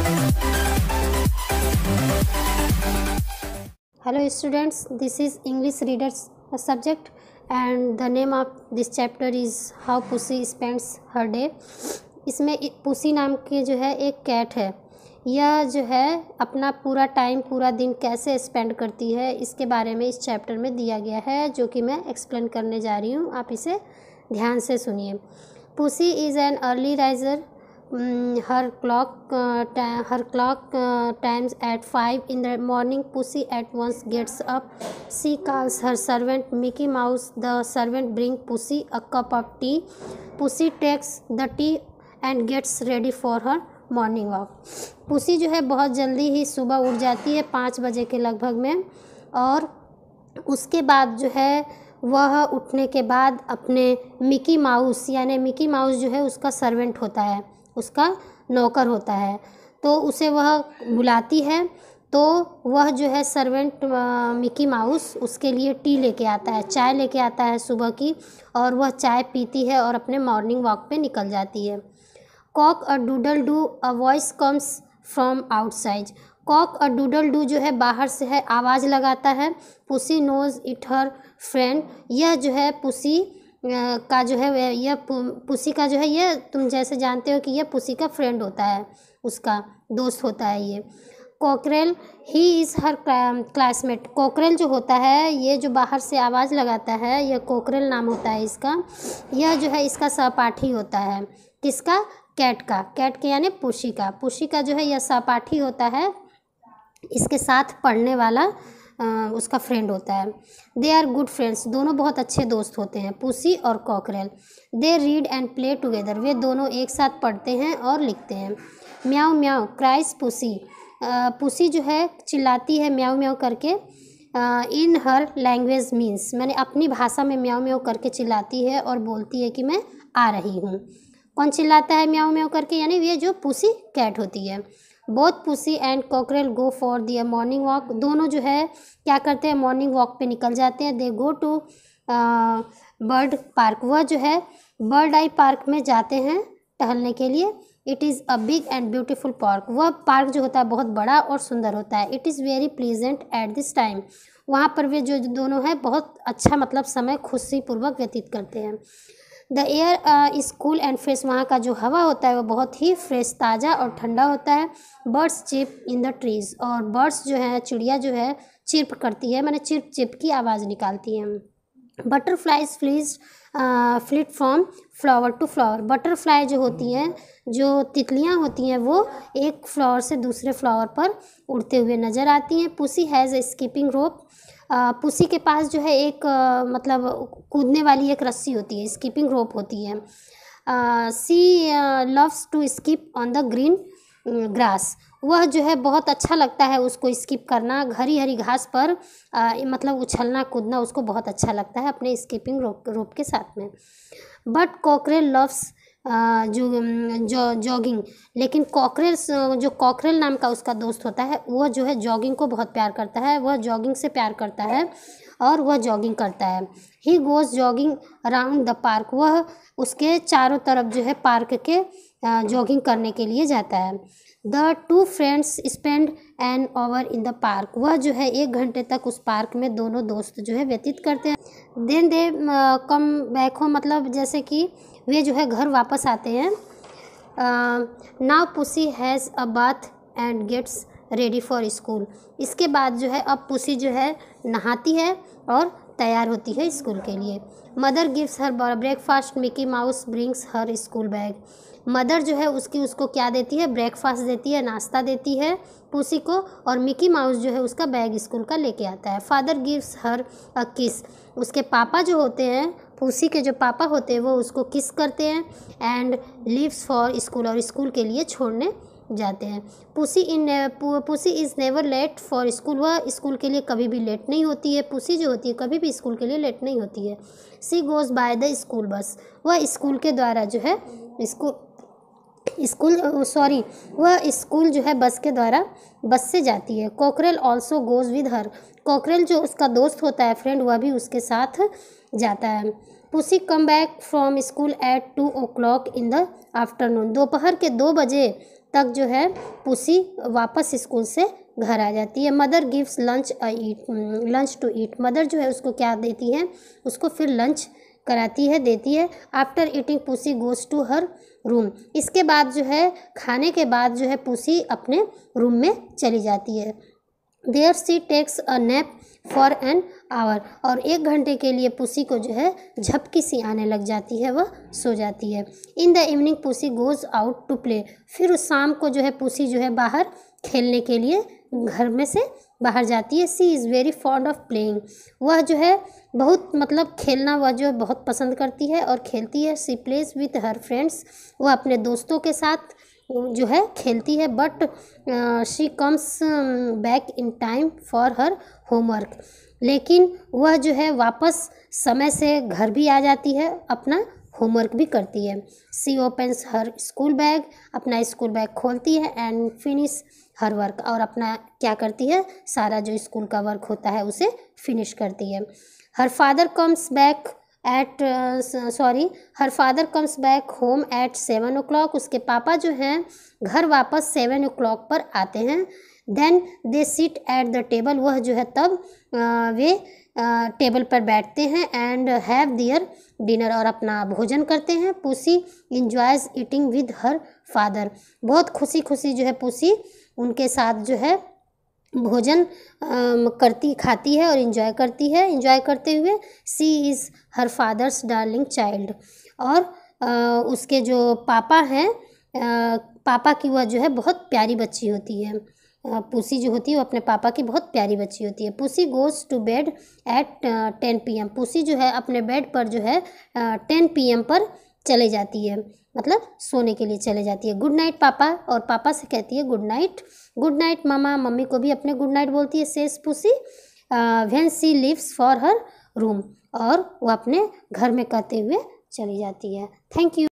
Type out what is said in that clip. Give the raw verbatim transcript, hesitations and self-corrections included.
Hello students, this is English readers subject and the name of this chapter is How Pussy Spends Her Day. इसमें Pussy नाम की जो है एक cat है, यह जो है अपना पूरा टाइम पूरा दिन कैसे स्पेंड करती है इसके बारे में इस चैप्टर में दिया गया है, जो कि मैं एक्सप्लेन करने जा रही हूँ। आप इसे ध्यान से सुनिए। Pussy is an early riser. her clock uh, ta- her clock uh, times at five in the morning. Pussy at once gets up. She calls her servant Mickey Mouse. The servant brings Pussy a cup of tea. Pussy takes the tea and gets ready for her morning walk. Pussy जो है बहुत जल्दी ही सुबह उठ जाती है पाँच बजे के लगभग में, और उसके बाद जो है वह उठने के बाद अपने मिकी माउस यानी मिकी माउस जो है उसका सर्वेंट होता है, उसका नौकर होता है, तो उसे वह बुलाती है। तो वह जो है सर्वेंट मिकी माउस उसके लिए टी लेके आता है, चाय लेके आता है सुबह की, और वह चाय पीती है और अपने मॉर्निंग वॉक पे निकल जाती है। Cock a doodle doo a voice comes from outside. Cock a doodle doo जो है बाहर से है आवाज़ लगाता है. Pussy knows it her friend. यह जो है पुसी का जो है यह पुसी का जो है यह तुम जैसे जानते हो कि यह पुसी का फ्रेंड होता है, उसका दोस्त होता है ये. Cockerel he is her classmate. Cockerel जो होता है ये जो बाहर से आवाज़ लगाता है, यह कॉकरेल नाम होता है इसका. यह जो है इसका सहपाठी होता है. किसका? कैट का. कैट के यानी पुसी का. पुसी का जो है यह सहपाठी होता है, इसके साथ पढ़ने वाला आ, उसका फ्रेंड होता है. They are good friends. दोनों बहुत अच्छे दोस्त होते हैं, पुसी और cockerel. They read and play together. वे दोनों एक साथ पढ़ते हैं और लिखते हैं. म्याऊ म्याऊ क्राइस पुसी. पुसी जो है चिल्लाती है म्याऊ म्याऊ करके. इन हर लैंग्वेज मीन्स, मैंने अपनी भाषा में म्याऊ म्याऊ करके चिल्लाती है और बोलती है कि मैं आ रही हूँ. कौन चिल्लाता है म्याऊ म्याऊ करके? यानी ये जो पुसी कैट होती है. Both Pussy and cockerel go for their morning walk. दोनों जो है क्या करते हैं? मॉर्निंग वॉक पे निकल जाते हैं. They go to bird park. वह जो है बर्ड आई पार्क में जाते हैं टहलने के लिए. It is a big and beautiful park. वह पार्क जो होता है बहुत बड़ा और सुंदर होता है. It is very pleasant at this time. वहाँ पर वे जो दोनों हैं बहुत अच्छा मतलब समय खुशीपूर्वक व्यतीत करते हैं. The air is cool and fresh. वहाँ का जो हवा होता है वो बहुत ही फ्रेश, ताज़ा और ठंडा होता है. Birds chip in the trees. और बर्ड्स जो है चिड़िया जो है चिर्प करती है, मैंने चिर्प चिप की आवाज़ निकालती हैं. Butterflies flees flit from flower to flower. Butterfly जो होती हैं, जो तितलियाँ होती हैं, वो एक फ्लावर से दूसरे फ्लावर पर उड़ते हुए नज़र आती हैं. Pussy has a skipping rope. पुसी के पास जो है एक uh, मतलब कूदने वाली एक रस्सी होती है, स्कीपिंग रोप होती है. She loves to skip on the green grass. वह जो है बहुत अच्छा लगता है उसको स्किप करना, हरी हरी घास पर uh, मतलब उछलना कूदना उसको बहुत अच्छा लगता है अपने स्कीपिंग रोप रोप के साथ में. बट कॉकरेल लव्स जो जो जॉगिंग. लेकिन कॉकरेल जो कॉकरेल नाम का उसका दोस्त होता है वह जो है जॉगिंग को बहुत प्यार करता है. वह जॉगिंग से प्यार करता है और वह जॉगिंग करता है. He goes jogging around the park. वह उसके चारों तरफ जो है पार्क के जॉगिंग करने के लिए जाता है. The two friends spend an hour in the park. वह जो है एक घंटे तक उस पार्क में दोनों दोस्त जो है व्यतीत करते हैं. Then they come back home. मतलब जैसे कि वे जो है घर वापस आते हैं. Now Pussy has a bath and gets ready for school. इसके बाद जो है अब पुसी जो है नहाती है और तैयार होती है स्कूल के लिए. Mother gives her breakfast. Mickey Mouse brings her school bag. Mother जो है उसकी उसको क्या देती है? ब्रेकफास्ट देती है, नाश्ता देती है पुसी को, और मिकी माउस जो है उसका बैग स्कूल का लेके आता है. फादर गिव्स हर अ किस. उसके पापा जो होते हैं, पुसी के जो पापा होते हैं, वो उसको किस करते हैं. And leaves for school. और स्कूल के लिए छोड़ने जाते हैं. Pussy in Pussy is never late for school. वह स्कूल के लिए कभी भी लेट नहीं होती है. पुसी जो होती है कभी भी स्कूल के लिए लेट नहीं होती है. She goes by the school bus. वह स्कूल के द्वारा जो है स्कूल स्कूल सॉरी वह स्कूल जो है बस के द्वारा बस से जाती है. Cockerel also goes with her. Cockerel जो उसका दोस्त होता है फ्रेंड, वह भी उसके साथ जाता है. Pussy come back from school at two o'clock in the afternoon. दोपहर के दो बजे तक जो है पुसी वापस स्कूल से घर आ जाती है। Mother gives lunch eat lunch to eat, mother जो है उसको क्या देती हैं, उसको फिर लंच कराती है, देती है। After eating Pussy goes to her room, इसके बाद जो है खाने के बाद जो है पुसी अपने रूम में चली जाती है। There she takes a nap for an hour, और एक घंटे के लिए पुसी को जो है झपकी सी आने लग जाती है, वह सो जाती है। In the evening Pussy goes out to play, फिर उस शाम को जो है पुसी जो है बाहर खेलने के लिए घर में से बाहर जाती है। She is very fond of playing, वह जो है बहुत मतलब खेलना वह जो है बहुत पसंद करती है और खेलती है। She plays with her friends, वह अपने दोस्तों के साथ जो है खेलती है। But she comes back in time for her homework, लेकिन वह जो है वापस समय से घर भी आ जाती है, अपना होमवर्क भी करती है। She opens her school bag, अपना स्कूल बैग खोलती है। एंड फिनिश हर वर्क, और अपना क्या करती है, सारा जो स्कूल का वर्क होता है उसे फिनिश करती है। Her father comes back at sorry her father comes back home at seven o'clock, उसके पापा जो हैं घर वापस सेवन ओ क्लॉक पर आते हैं। Then they sit at the table, वह जो है तब uh, वे टेबल uh, पर बैठते हैं। एंड हैव दियर डिनर, और अपना भोजन करते हैं। Pussy enjoys eating with her father, बहुत खुशी खुशी जो है पुसी उनके साथ जो है भोजन करती खाती है और इन्जॉय करती है। इन्जॉय करते हुए she is her father's darling child, और आ, उसके जो पापा हैं आ, पापा की वह जो है बहुत प्यारी बच्ची होती है। पुसी जो होती है वो अपने पापा की बहुत प्यारी बच्ची होती है। Pussy goes to bed at ten P M, Pussy जो है अपने बेड पर जो है टेन पी एम पर चले जाती है, मतलब सोने के लिए चले जाती है। गुड नाइट पापा, और पापा से कहती है good night. Good night mama, मम्मी को भी अपने गुड नाइट बोलती है। Says Pussy when she leaves for her room, और वो अपने घर में कहते हुए चली जाती है। Thank you.